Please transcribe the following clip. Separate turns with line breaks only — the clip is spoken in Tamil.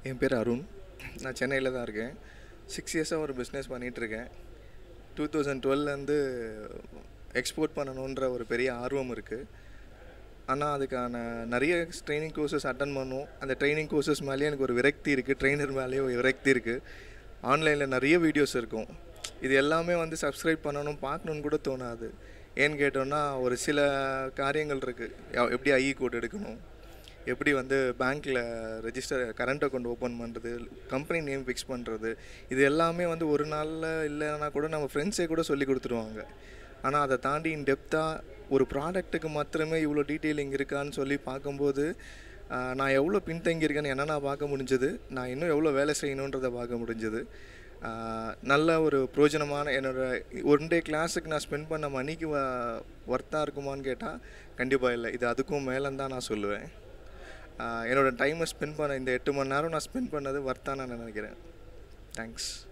என் பேர் அருண். நான் சென்னையில் தான் இருக்கேன். 6 இயர்ஸாக ஒரு பிஸ்னஸ் பண்ணிகிட்ருக்கேன். 2012லேருந்து எக்ஸ்போர்ட் பண்ணணுன்ற ஒரு பெரிய ஆர்வம் இருக்குது. ஆனால் அதுக்கான நிறைய ட்ரைனிங் கோர்சஸ் அட்டன் பண்ணோம். அந்த ட்ரைனிங் கோர்சஸ் மேலேயே எனக்கு ஒரு விரக்தி இருக்குது. ட்ரெயினர் மேலேயே ஒரு விரக்தி இருக்குது. ஆன்லைனில் நிறைய வீடியோஸ் இருக்கும். இது எல்லாமே சப்ஸ்கிரைப் பண்ணணும், பார்க்கணுன்னு கூட தோணாது. ஏன்னு கேட்டோன்னா, ஒரு சில காரியங்கள் இருக்குது. எப்படி ஐஇ கோட் எடுக்கணும், எப்படி பேங்க்கில் ரெஜிஸ்டர் கரண்ட் அக்கௌண்ட் ஓப்பன் பண்ணுறது, கம்பெனி நேம் ஃபிக்ஸ் பண்ணுறது, இது எல்லாமே ஒரு நாளில் இல்லைன்னா கூட நம்ம ஃப்ரெண்ட்ஸே கூட சொல்லி கொடுத்துருவாங்க. ஆனால் அதை தாண்டி இன் டெப்த்தாக ஒரு ப்ராடக்ட்டுக்கு மாத்திரமே இவ்வளோ டீட்டெயிலிங் இருக்கான்னு சொல்லி பார்க்கும்போது நான் எவ்வளோ பின்தங்கியிருக்கேன்னு என்ன நான் பார்க்க முடிஞ்சது. நான் இன்னும் எவ்வளோ வேலை செய்யணுன்றதை பார்க்க முடிஞ்சது. நல்ல ஒரு பிரயோஜனமான என்னோடய ஒன் டே கிளாஸுக்கு நான் ஸ்பெண்ட் பண்ண மணிக்கு ஒர்த்தாக இருக்குமான்னு கேட்டால் கண்டிப்பாக இல்லை. இது அதுக்கும் மேலேன்னு தான் நான் சொல்லுவேன். என்னோடய டைமை ஸ்பெண்ட் பண்ண இந்த 8 மணி நேரம் நான் ஸ்பெண்ட் பண்ணது ஒர்த்தாக நான் நினைக்கிறேன். தேங்க்ஸ்.